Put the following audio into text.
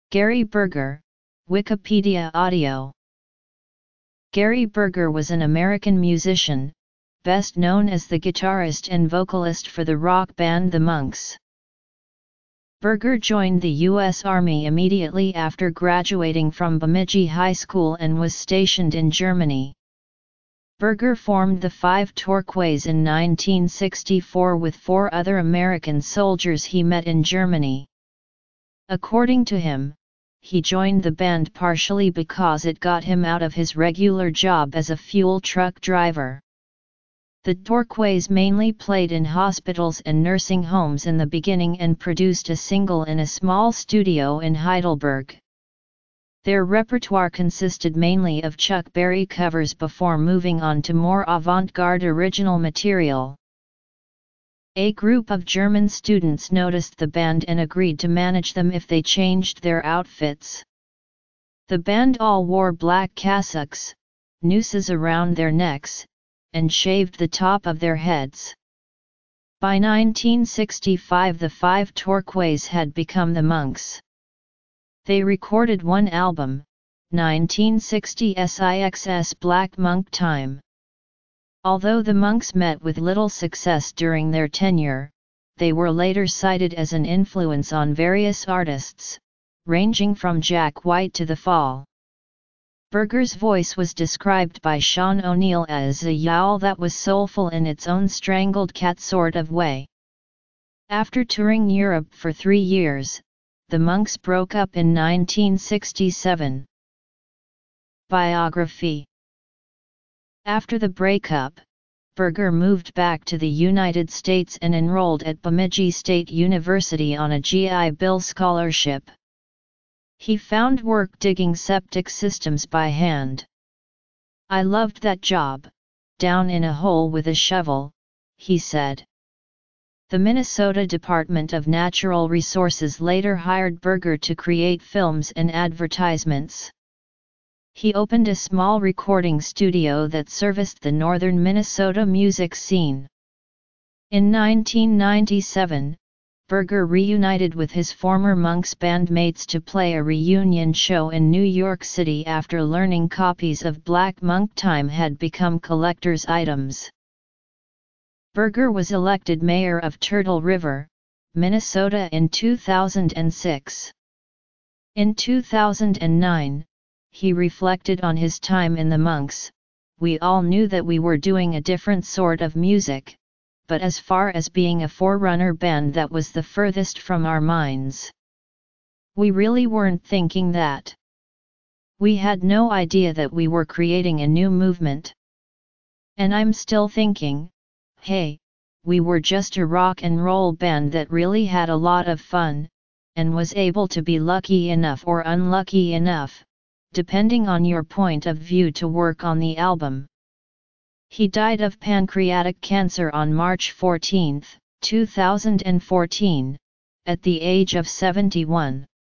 Gary Berger, Wikipedia audio. Gary Berger was an American musician, best known as the guitarist and vocalist for the rock band The Monks. Berger joined the U.S. Army immediately after graduating from Bemidji High School and was stationed in Germany. Berger formed the Five Torquays in 1964 with 4 other American soldiers he met in Germany. According to him, he joined the band partially because it got him out of his regular job as a fuel truck driver. The Torquays mainly played in hospitals and nursing homes in the beginning and produced a single in a small studio in Heidelberg. Their repertoire consisted mainly of Chuck Berry covers before moving on to more avant-garde original material. A group of German students noticed the band and agreed to manage them if they changed their outfits. The band all wore black cassocks, nooses around their necks, and shaved the top of their heads. By 1965 the Five Torquays had become the Monks. They recorded one album, 1960 SIX's Black Monk Time. Although the Monks met with little success during their tenure, they were later cited as an influence on various artists, ranging from Jack White to The Fall. Berger's voice was described by Sean O'Neill as a yowl that was soulful in its own strangled cat sort of way. After touring Europe for 3 years, the Monks broke up in 1967. Biography. After the breakup, Berger moved back to the United States and enrolled at Bemidji State University on a GI Bill scholarship. He found work digging septic systems by hand. "I loved that job, down in a hole with a shovel," he said. The Minnesota Department of Natural Resources later hired Berger to create films and advertisements. He opened a small recording studio that serviced the northern Minnesota music scene. In 1997, Berger reunited with his former Monks bandmates to play a reunion show in New York City after learning copies of Black Monk Time had become collector's items. Berger was elected mayor of Turtle River, Minnesota in 2006. In 2009, he reflected on his time in the Monks. "We all knew that we were doing a different sort of music, but as far as being a forerunner band, that was the furthest from our minds. We really weren't thinking that. We had no idea that we were creating a new movement. And I'm still thinking, hey, we were just a rock and roll band that really had a lot of fun, and was able to be lucky enough or unlucky enough, depending on your point of view, to work on the album." He died of pancreatic cancer on March 14, 2014, at the age of 71.